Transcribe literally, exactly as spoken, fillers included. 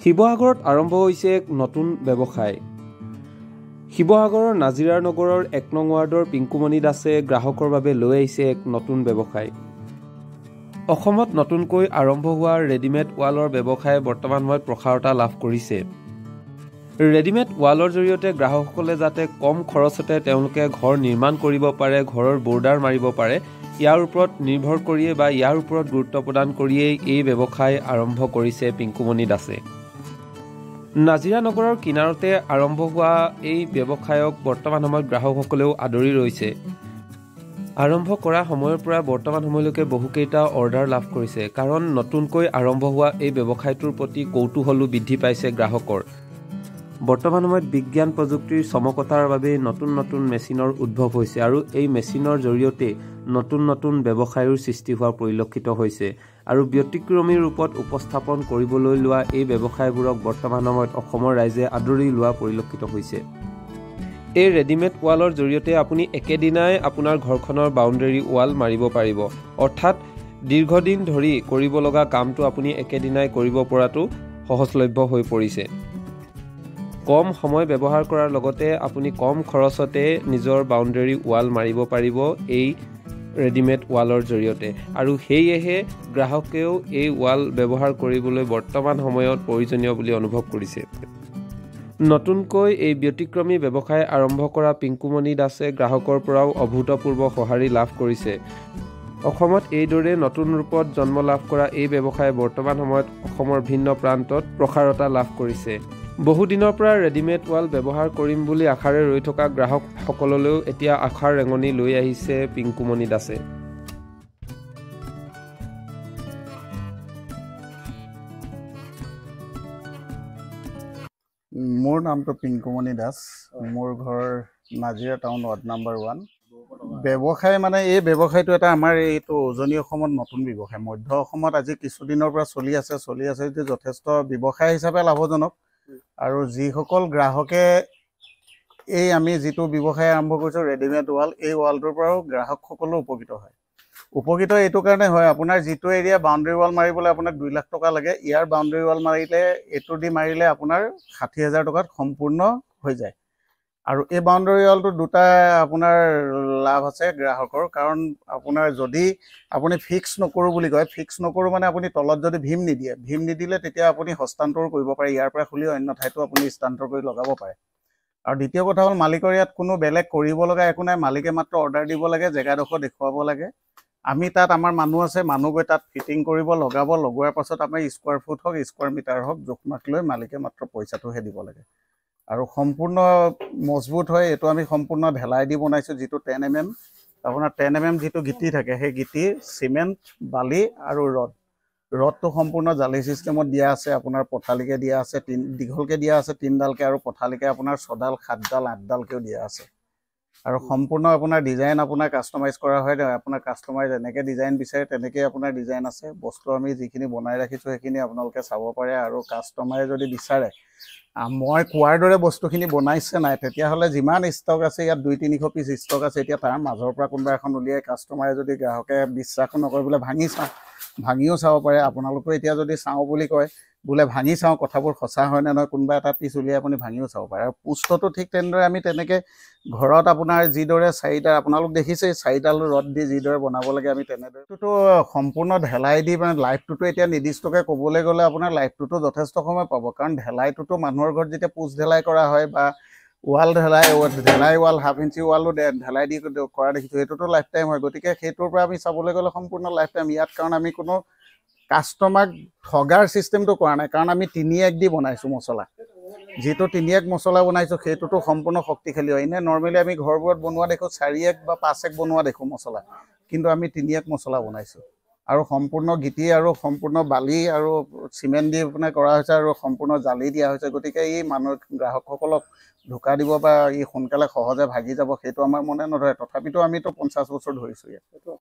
শিৱসাগৰত আৰম্ভ হৈছে এক নতুন ব্যৱসায়। শিৱসাগৰৰ নাজিৰা নগৰৰ এক নং ৱাৰ্ডৰ পিংকুমণি দাসে গ্ৰাহকৰ বাবে লৈ আহিছে এক নতুন ব্যৱসায়। অসমত নতুনকৈ আৰম্ভ হোৱা ৰেডিমেড ৱালৰ ব্যৱসায়ে বৰ্তমান সময়ত প্ৰসাৰতা লাভ কৰিছে। ৰেডিমেড ৱালৰ জৰিয়তে গ্ৰাহকসকলে যাতে কম খৰচতে তেওঁলোকে ঘৰ নিৰ্মাণ কৰিব পাৰে, ঘৰৰ বৰ্ডাৰ মাৰিব পাৰে, ইয়াৰ ওপৰত নিৰ্ভৰ কৰিয়ে বা ইয়াৰ ওপৰত গুৰুত্ব প্ৰদান কৰিয়েই এই ব্যৱসায় আৰম্ভ কৰিছে পিংকুমণি দাসে। নাজিৰা নগৰৰ কিনাৰতে আৰম্ভ হোৱা এই ব্যৱসায়ক বৰ্তমান সময়ত গ্ৰাহকসকলেও আদৰি ৰৈছে। আৰম্ভ কৰা সময়ৰ পৰা বৰ্তমান সময়লৈকে বহুকেইটা অৰ্ডাৰ লাভ কৰিছে, কাৰণ নতুনকৈ আৰম্ভ হোৱা এই ব্যৱসায়টোৰ প্ৰতি কৌতূহলো বৃদ্ধি পাইছে গ্ৰাহকৰ। বৰ্তমান সময়ত বিজ্ঞান প্ৰযুক্তিৰ চমকতাৰ বাবে নতুন নতুন মেচিনৰ উদ্ভৱ হৈছে আৰু এই মেচিনৰ জৰিয়তে নতুন নতুন ব্যৱসায়ৰ সৃষ্টি হোৱা পৰিলক্ষিত হৈছে আৰু ব্যতিক্ৰমী ৰূপত উপস্থাপন কৰিবলৈ লোৱা এই ব্যৱসায়বোৰক বৰ্তমান সময়ত অসমৰ ৰাইজে আদৰি লোৱা পৰিলক্ষিত হৈছে। এই ৰেডিমেড ৱালৰ জৰিয়তে আপুনি একেদিনাই আপোনাৰ ঘৰখনৰ বাউণ্ডেৰী ৱাল মাৰিব পাৰিব, অৰ্থাৎ দীৰ্ঘদিন ধৰি কৰিব লগা কামটো আপুনি একেদিনাই কৰিব পৰাটো সহজলভ্য হৈ পৰিছে। কম সময় ব্যৱহাৰ কৰাৰ লগতে আপুনি কম খৰচতে নিজৰ বাউণ্ডেৰী ৱাল মাৰিব পাৰিব এই ৰেডিমেড ৱালৰ জৰিয়তে, আৰু সেয়েহে গ্ৰাহকেও এই ৱাল ব্যৱহাৰ কৰিবলৈ বৰ্তমান সময়ত প্ৰয়োজনীয় বুলি অনুভৱ কৰিছে। নতুনকৈ এই ব্যতিক্ৰমী ব্যৱসায় আৰম্ভ কৰা পিংকুমণি দাসে গ্ৰাহকৰ পৰাও অভূতপূৰ্ব সঁহাৰি লাভ কৰিছে। অসমত এইদৰে নতুন ৰূপত জন্ম লাভ কৰা এই ব্যৱসায়ে বৰ্তমান সময়ত অসমৰ ভিন্ন প্ৰান্তত প্ৰসাৰতা লাভ কৰিছে। বহুদিনৰ পৰা ৰেডিমেড ৱাল ব্যৱহাৰ কৰিম বুলি আশাৰে ৰৈ থকা গ্ৰাহকসকললৈও এতিয়া আশাৰ ৰেঙনি লৈ আহিছে পিংকুমণি দাসে। মোৰ নামটো পিংকুমণি দাস, মোৰ ঘৰ Nazira town ward number one. ব্যৱসায় মানে এই ব্যৱসায়টো এটা আমাৰ এইটো উজনি অসমত নতুন ব্যৱসায়। মধ্য অসমত আজি কিছুদিনৰ পৰা চলি আছে চলি আছে যে যথেষ্ট ব্যৱসায় হিচাপে লাভজনক, আৰু যিসকল গ্ৰাহকে এই আমি যিটো ব্যৱসায় আৰম্ভ কৰিছোঁ ৰেডিমেড ৱাল, এই ৱালটোৰ পৰাও গ্ৰাহকসকলো উপকৃত হয়। উপকৃত এইটো কাৰণে হয়, আপোনাৰ যিটো এৰিয়া বাউণ্ডেৰী ৱাল মাৰিবলৈ আপোনাক দুই লাখ টকা লাগে, ইয়াৰ বাউণ্ডেৰী ৱাল মাৰিলে এইটো দি মাৰিলে আপোনাৰ ষাঠি হাজাৰ টকাত সম্পূৰ্ণ হৈ যায়। আৰু এই বাউণ্ডেৰী ৱালটো দুটা আপোনাৰ লাভ আছে গ্ৰাহকৰ, কাৰণ আপোনাৰ যদি আপুনি ফিক্স নকৰোঁ বুলি কয়, ফিক্স নকৰোঁ মানে আপুনি তলত যদি ভীম নিদিয়ে, ভীম নিদিলে তেতিয়া আপুনি হস্তান্তৰ কৰিব পাৰে, ইয়াৰ পৰা খুলি অন্য ঠাইতো আপুনি স্থানান্তৰ কৰি লগাব পাৰে। আৰু দ্বিতীয় কথা হ'ল মালিকৰ ইয়াত কোনো বেলেগ কৰিব লগা একো নাই, মালিকে মাত্ৰ অৰ্ডাৰ দিব লাগে, জেগাডোখৰ দেখুৱাব লাগে, আমি তাত আমাৰ মানুহ আছে, মানুহ গৈ তাত ফিটিং কৰিব, লগাব, লগোৱাৰ পাছত আমাৰ স্কোৱাৰ ফুট হওক স্কোৱাৰ মিটাৰ হওক জোখমাখ লৈ মালিকে মাত্ৰ পইচাটোহে দিব লাগে। আৰু সম্পূৰ্ণ মজবুত হয়। এইটো আমি সম্পূৰ্ণ ঢেলাই দি বনাইছোঁ, যিটো টেন এম এম আপোনাৰ টেন এম এম যিটো গিটি থাকে, সেই গিটি চিমেণ্ট, বালি আৰু ৰড ৰডটো সম্পূৰ্ণ জালি ছিষ্টেমত দিয়া আছে, আপোনাৰ পথালিকে দিয়া আছে, তিন দীঘলকৈ দিয়া আছে তিনিডালকৈ, আৰু পথালিকে আপোনাৰ ছডাল সাতডাল আঠডালকৈও দিয়া আছে। আৰু সম্পূৰ্ণ আপোনাৰ ডিজাইন আপোনাৰ কাষ্টমাইজ কৰা হয়, আপোনাৰ কাষ্টমাৰ যেনেকৈ ডিজাইন বিচাৰে তেনেকৈ আপোনাৰ ডিজাইন আছে। বস্তু আমি যিখিনি বনাই ৰাখিছোঁ সেইখিনি আপোনালোকে চাব পাৰে, আৰু কাষ্টমাৰে যদি বিচাৰে মই কোৱাৰ দৰে বস্তুখিনি বনাইছে নাই, তেতিয়াহ'লে যিমান ষ্টক আছে ইয়াত দুই তিনিশ পিচ ষ্টক আছে, এতিয়া তাৰ মাজৰ পৰা কোনোবা এখন উলিয়াই কাষ্টমাৰে যদি গ্ৰাহকে বিশ্বাস নকৰে বোলে ভাঙি চাওঁ, ভাঙিও চাব পাৰে। আপোনালোকেও এতিয়া যদি চাওঁ বুলি কয়, বোলে ভাঙি চাওঁ কথাবোৰ সঁচা হয় নে নহয়, কোনোবা এটা পিচ উলিয়াই আপুনি ভাঙিও চাব পাৰে। আৰু পোষ্টটো ঠিক তেনেদৰে আমি তেনেকৈ ঘৰত আপোনাৰ যিদৰে চাৰিটা আপোনালোক দেখিছে চাৰিডাল ৰড দি যিদৰে বনাব লাগে আমি তেনেদৰে, এইটোতো সম্পূৰ্ণ ঢেলাই দি মানে লাইফটোতো এতিয়া নিৰ্দিষ্টকৈ ক'বলৈ গ'লে আপোনাৰ লাইফটোতো যথেষ্ট সময় পাব, কাৰণ ঢেলাইটোতো মানুহৰ ঘৰত যেতিয়া পোষ্ট ঢেলাই কৰা হয় বা ৱাল ঢেলাই ঢেলাই ৱাল হাফ ইঞ্চি ৱালো ঢেলাই দি কৰা দেখিছোঁ, সেইটোতো লাইফ টাইম হয়। গতিকে সেইটোৰ পৰা আমি চাবলৈ গ'লে সম্পূৰ্ণ লাইফ টাইম ইয়াত, কাৰণ আমি কোনো কাষ্টমাৰক ঠগাৰ ছিষ্টেমটো কৰা নাই, কাৰণ আমি তিনি এক দি বনাইছোঁ মছলা, যিটো তিনি এক মছলা বনাইছোঁ সেইটোতো সম্পূৰ্ণ শক্তিশালী হয়। এনেই নৰ্মেলি আমি ঘৰবোৰত বনোৱা দেখোঁ চাৰি এক বা পাঁচ এক বনোৱা দেখোঁ মছলা, কিন্তু আমি তিনি এক মছলা বনাইছোঁ, আৰু সম্পূৰ্ণ গিটি আৰু সম্পূৰ্ণ বালি আৰু চিমেণ্ট দি আপোনাৰ কৰা হৈছে, আৰু সম্পূৰ্ণ জালি দিয়া হৈছে। গতিকে ই মানুহ গ্ৰাহকসকলক ধোকা দিব বা ই সোনকালে সহজে ভাগি যাব সেইটো আমাৰ মনে নধৰে। তথাপিতো আমিতো পঞ্চাছ বছৰ ধৰিছোঁ ইয়াত।